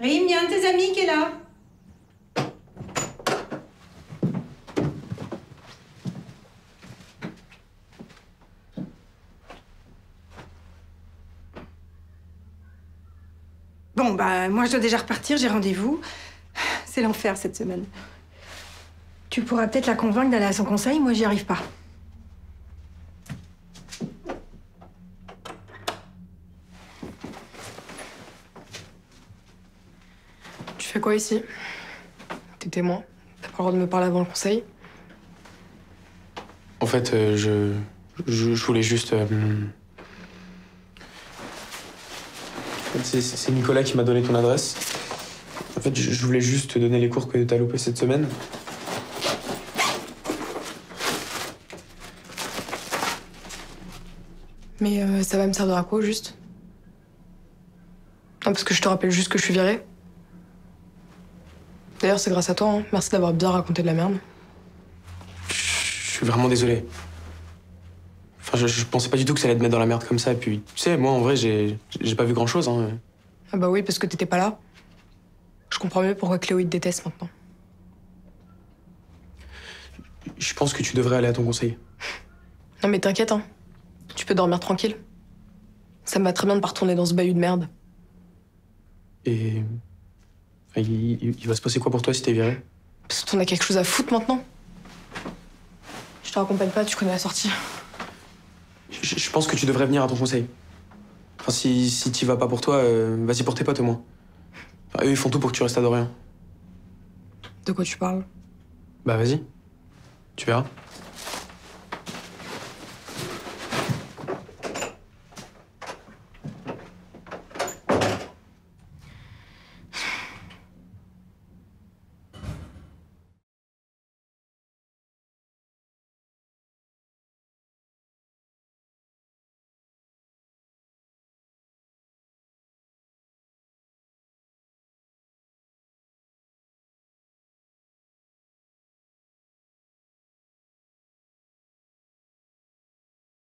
Rim, il y a un de tes amis qui est là. Bon, bah, moi, je dois déjà repartir, j'ai rendez-vous. C'est l'enfer, cette semaine. Tu pourras peut-être la convaincre d'aller à son conseil, moi, j'y arrive pas. Tu fais quoi ici? T'es témoin. T'as pas le droit de me parler avant le conseil. En fait, je voulais juste... C'est Nicolas qui m'a donné ton adresse. En fait, je voulais juste te donner les cours que t'as loupés cette semaine. Mais ça va me servir à quoi, au juste? Non, parce que je te rappelle juste que je suis virée. D'ailleurs, c'est grâce à toi, hein. Merci d'avoir bien raconté de la merde. Je suis vraiment désolé. Enfin, je pensais pas du tout que ça allait te mettre dans la merde comme ça. Et puis, tu sais, moi, en vrai, j'ai pas vu grand-chose, hein. Ah bah oui, parce que t'étais pas là. Je comprends mieux pourquoi Cléo il te déteste maintenant. Je pense que tu devrais aller à ton conseil. Non mais t'inquiète, hein. Tu peux dormir tranquille. Ça me va très bien de pas retourner dans ce bahut de merde. Et... enfin, il va se passer quoi pour toi si t'es viré? Parce que t'en as quelque chose à foutre maintenant. Je te raccompagne pas, tu connais la sortie. Je pense que tu devrais venir à ton conseil. Enfin, si t'y vas pas pour toi, vas-y pour tes potes au moins. Enfin, eux, ils font tout pour que tu restes à Dorian. De quoi tu parles? Bah vas-y. Tu verras.